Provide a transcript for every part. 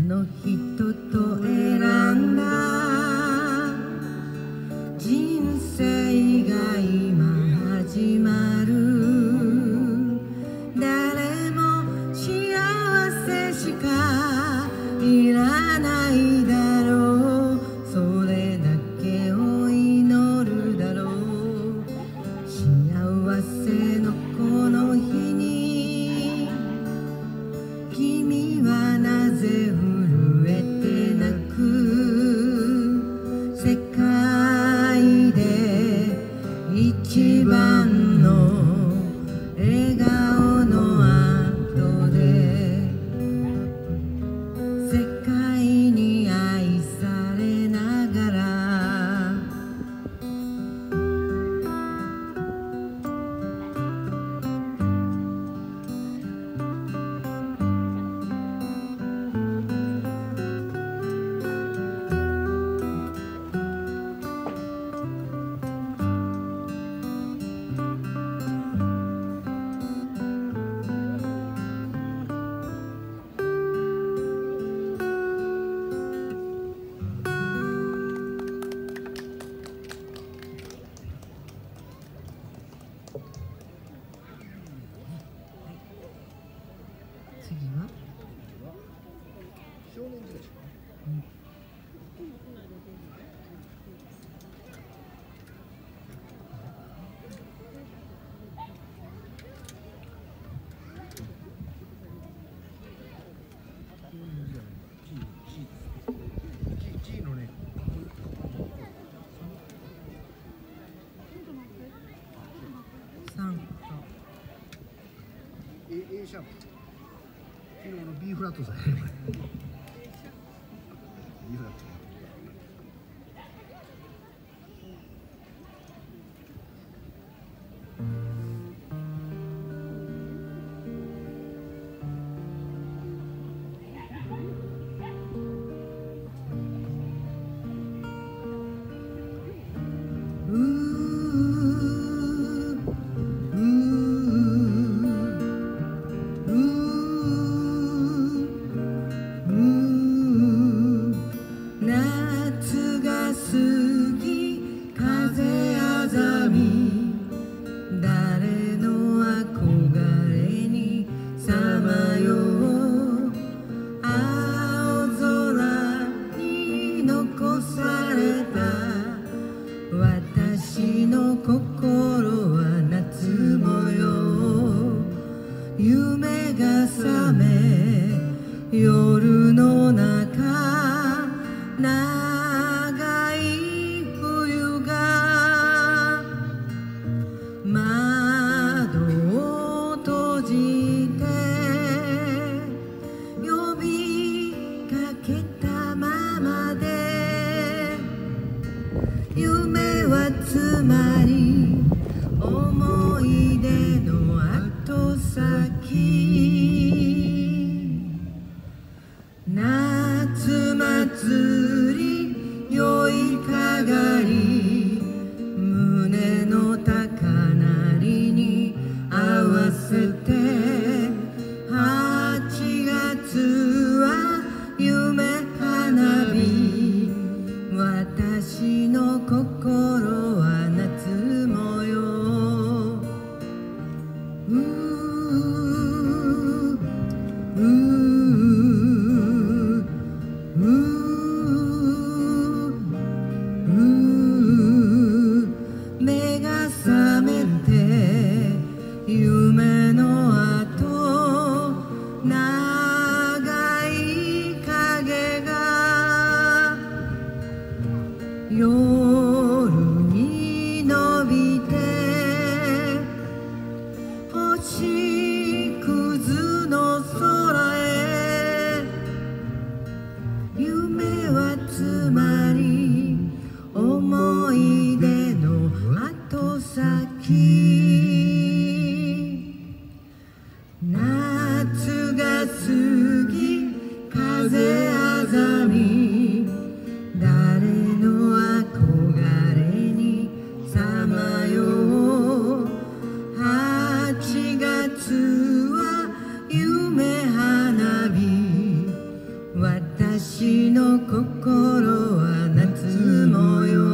の人と選んだ人生が今始まる。誰も幸せしかいらないだろう。それだけを祈るだろう。幸せのこの日に君はなぜ震えて泣く。世界で一番の笑顔の後で世界に愛されながら次は少年時代でしょ。G のね。 3 A シャープ。昨日の B フラットさ。B フラット。夏が過ぎ風あざみ誰の憧れにさまよう。青空に残された私の心は夏模様。夢が覚め夜の中長い冬が窓を閉じて呼びかけたままで夢はつまり思い出の後先。夏祭り酔いかがり胸の高鳴りに合わせて8月は夢花火。私の心は夏模様。 私の心は夏模様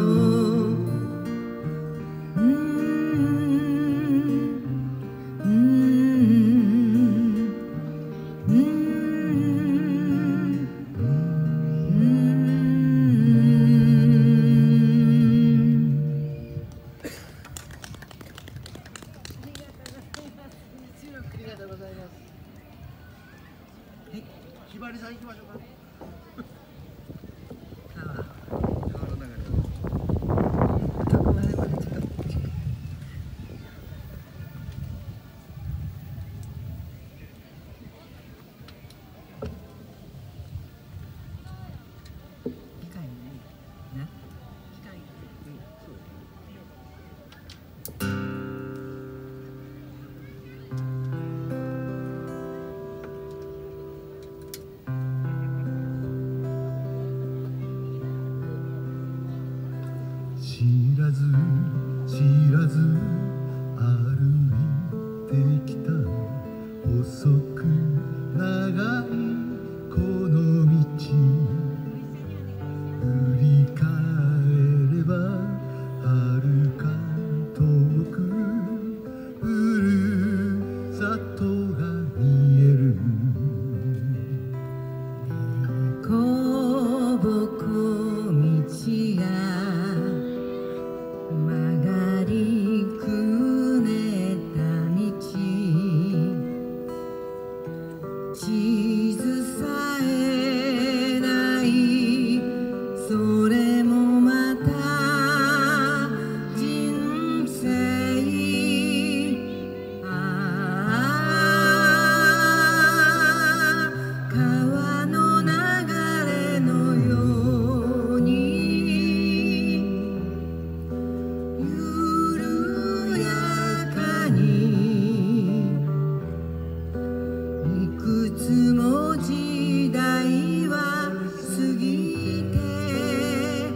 ひばりさん行きましょうか。知らず知らず歩いてきた細く長いこの道振り返れば遥か遠くふるさとが見える小ぼこ道が曲がりくねった道地図さえないそれもまた人生川の流れのように緩やかにいくつも時代は過ぎて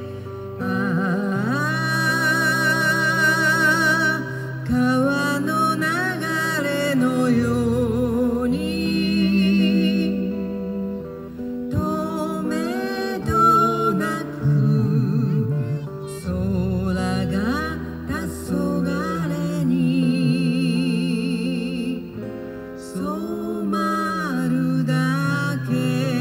川の流れのようにとめどなく空が黄昏に染まるだけ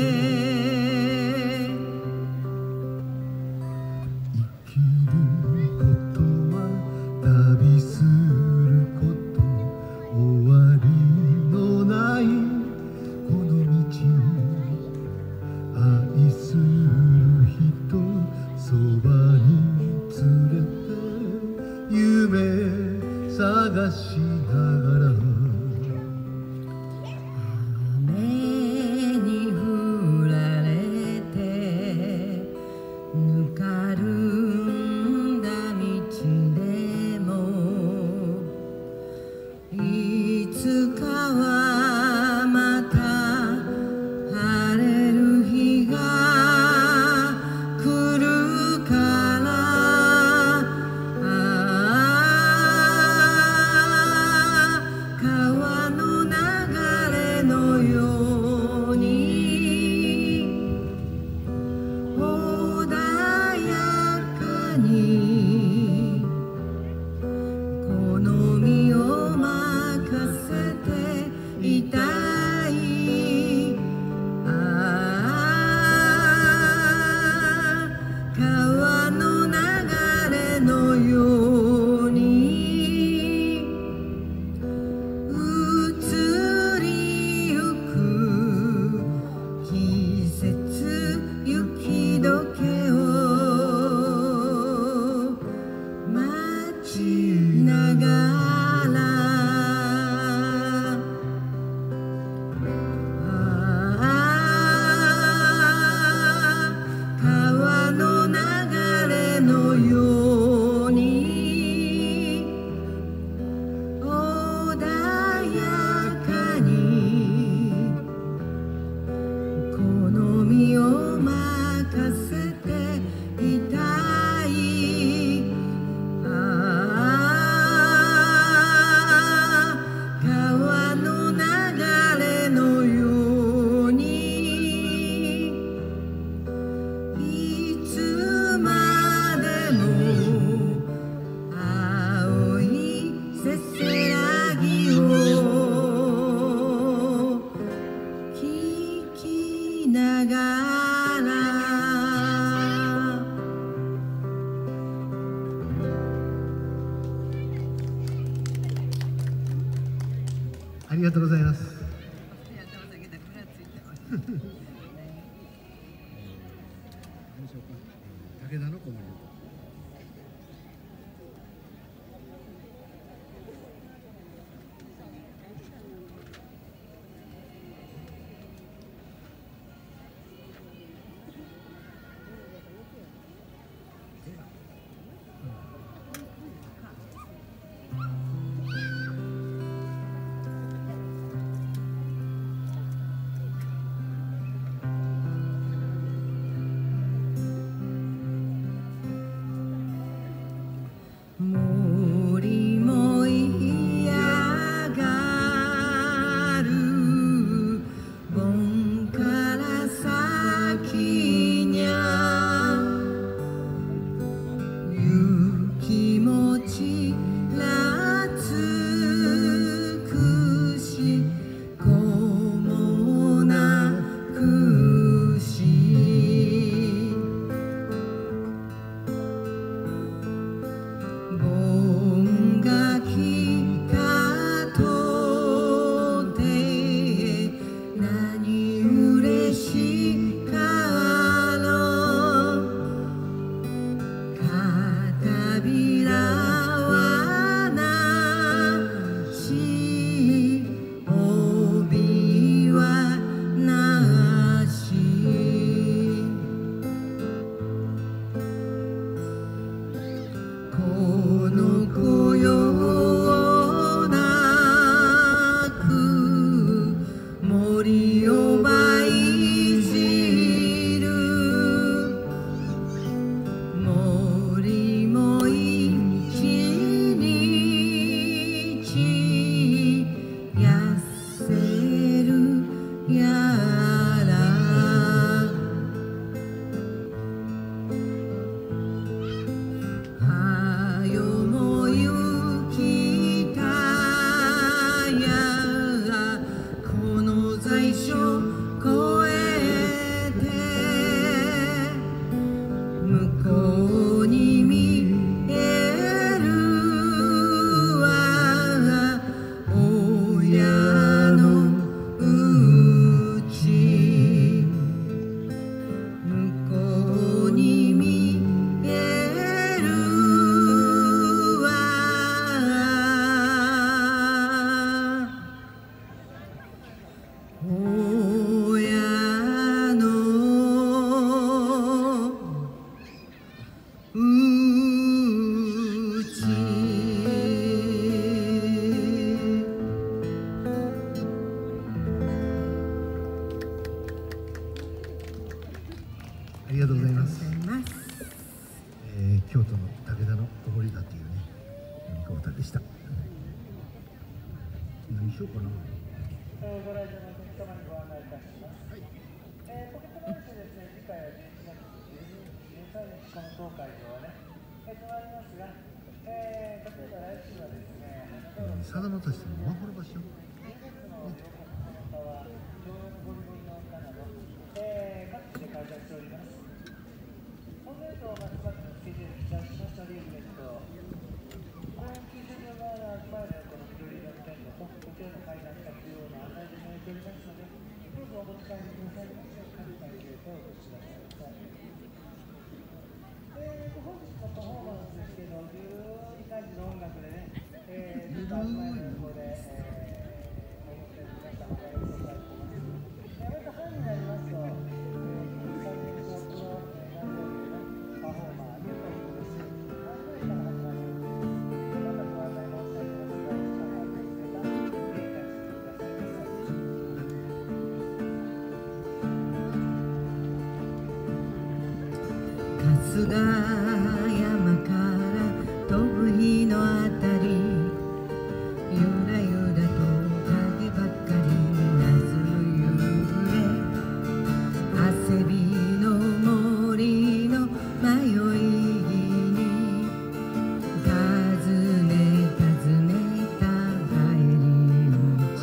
生きることは旅すること終わりのないこの道愛する人そばに連れて夢探しながら雨に降られてぬかるんだ道でもいつかはまた晴れる日が来るからしょうか。武田の子守歌。 森も嫌がる盆から先にゃ雪もちらつくし子もなくし盆が来たとて何嬉しかろ片びらはなし帯はなしこの子よなく森を舞いじる森も一日痩せるやらはよもゆきたやこの在所越えて向こうに見えるは親のうち向こうに見えるわ親のうちありがとうございます。 ございます。 京都の武田の子守歌というね、何か歌でした。何しようかな。 ご来場のお客様にご案内いたします。ポケットマネーでですね、次回は11月13日、この当会場はね、となりますが、例えば来週はですね、 さだまさしさんのワッフル橋を。 10月の8日、9日は、上洋のゴリゴリの歌など、各地で開催しております。本年度ますますのスケジュールに記載しましたリーフレット、公園駐車場側の集まりのこの緑色の線路と、こちらの階段着用の案内でもやっておりますので、どうぞお持ち帰りくださいませ。各会場とお越しください。本日のパフォーマンスですけど、いい感じの音楽でね、ずっと集まりの横で、お持ちの皆様が演奏されています。また春になりますと、3年後の何年のパフォーマー、入会式です。何回から始まります。またご案内申し上げますが、一緒に入ってくれた入会式くださいませ。 春日山から飛ぶ日のあたりゆらゆらと影ばっかりなずるゆれ汗びの森の迷いに尋ねた帰り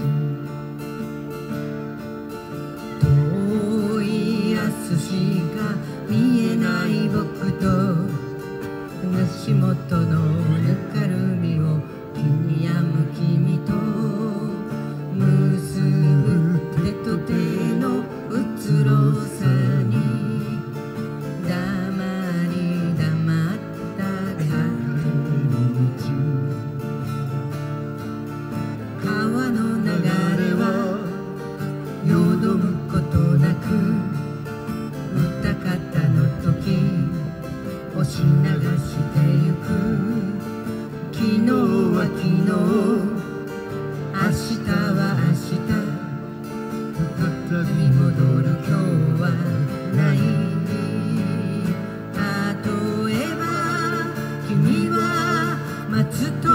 道遠い明日しか見えない僕と足元のぬかるみを気に病む君と結ぶ手と手のうつろさにの明日は明日再び戻る今日はない例えば君は松と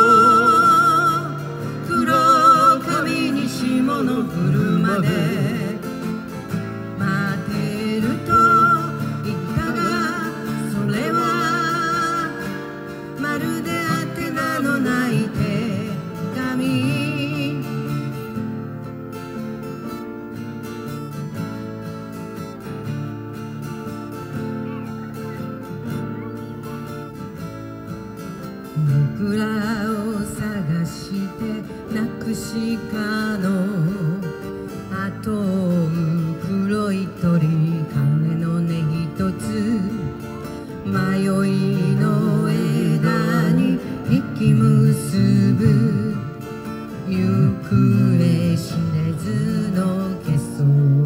黒髪に霜の降るまで待ってると言ったがそれはまるで宛名のない手紙僕らを探してなくしかのあと黒い鳥羽の根一つ迷いの枝に引き結ぶ行方知れずの化粧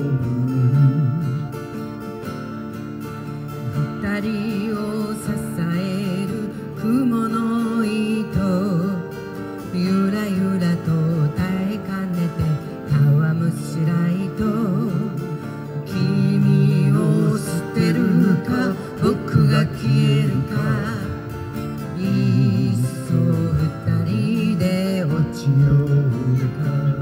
二人を支える雲の糸ゆらゆらと耐えかねてたわむしらいと君を捨てるか僕が消えるかいっそ二人で落ちようか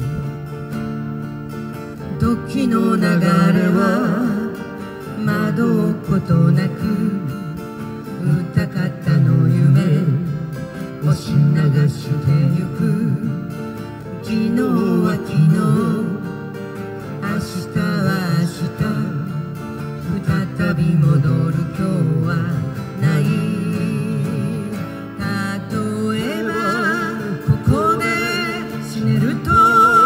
時の流れは惑うことなく歌方の夢押し流してゆく昨日は昨日明日は明日再び戻る今日はない例えばここで死ねると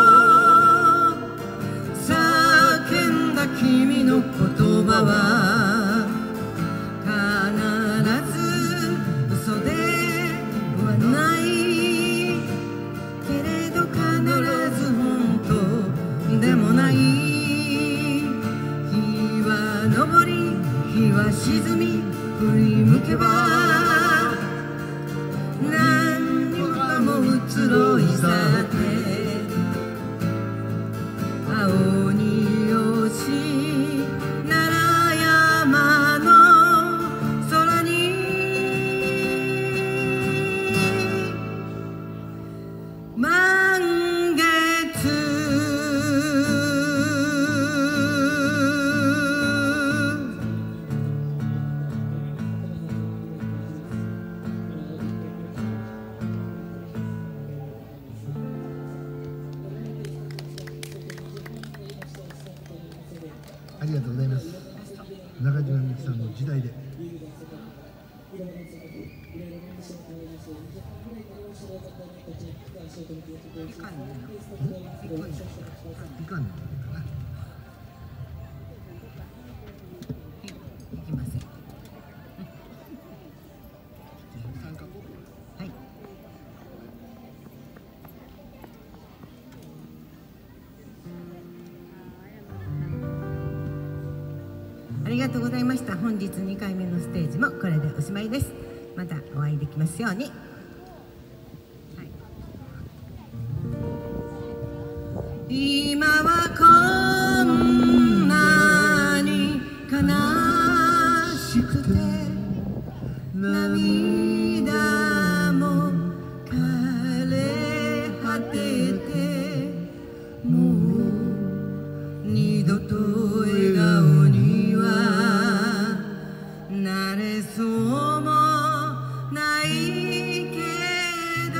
叫んだ君の言葉は必ず嘘ではないけれど必ず本当でもない日は昇り日は沈み振り向けば何もかも移ろい去って青によし奈良山の空に満月ありがとうございます。中島みゆきさんの時代で。いかんのかな。 いきません。はい。ありがとうございました。本日2回目のステージもこれでおしまいです。またお会いできますように。今はこんなに悲しくて涙も枯れ果ててもう二度と笑顔にはなれそうもないけど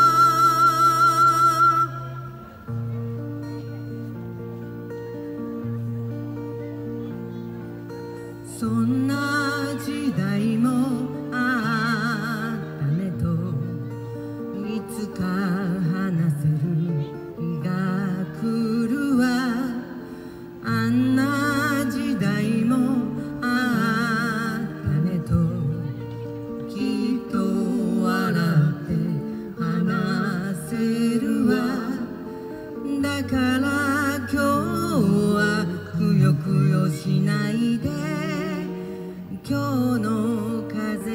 そんな時代もあったねといつか話せる日が来るわあんな時代もあったねときっと笑って話せるわだから今日はくよくよしないで今日の風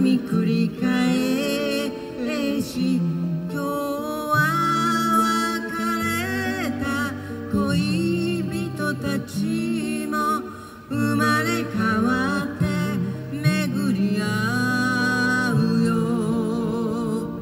に繰り返し今日は別れた恋人たちも生まれ変わって巡り合うよ。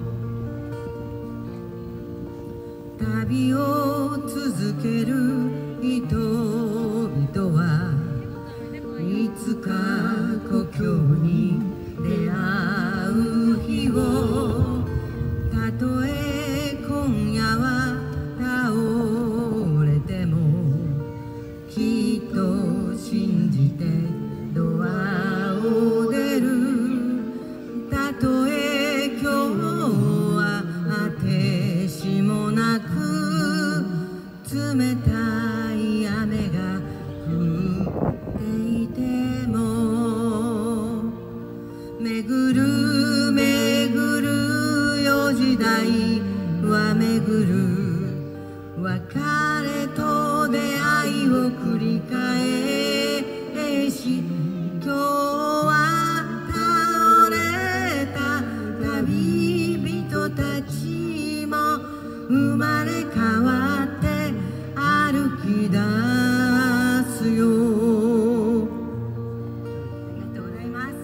旅を続ける人々はいつか故郷に出会う日を、たとえ今夜は倒れてもきっと信じてドアを出る。たとえ今日は果てしもなく冷たい雨が降っていても、巡る巡るよ時代は巡る。別れと出会いを繰り返し今日は倒れた旅人たちも生まれ変わって歩き出すよ。ありがとうございます。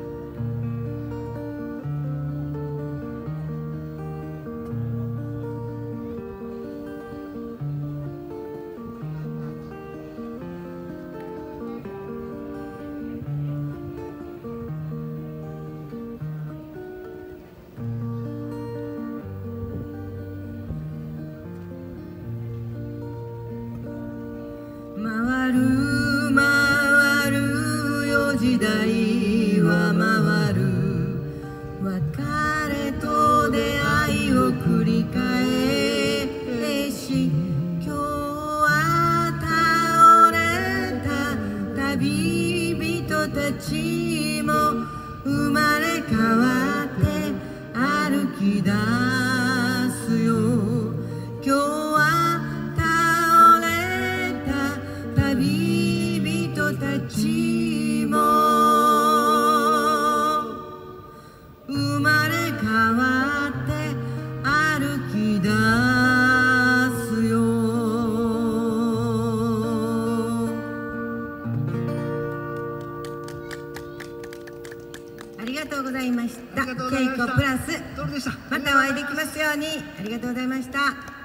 回る回るよ時代は回る。別れと出会いを繰り返し今日は倒れた旅人たちも生まれ変わって歩き出すよ。今日は倒れた旅人たちも生まれ変わって歩き出すよ。ありがとうございました。ケイコプラス、またお会いできますように。ありがとうございました。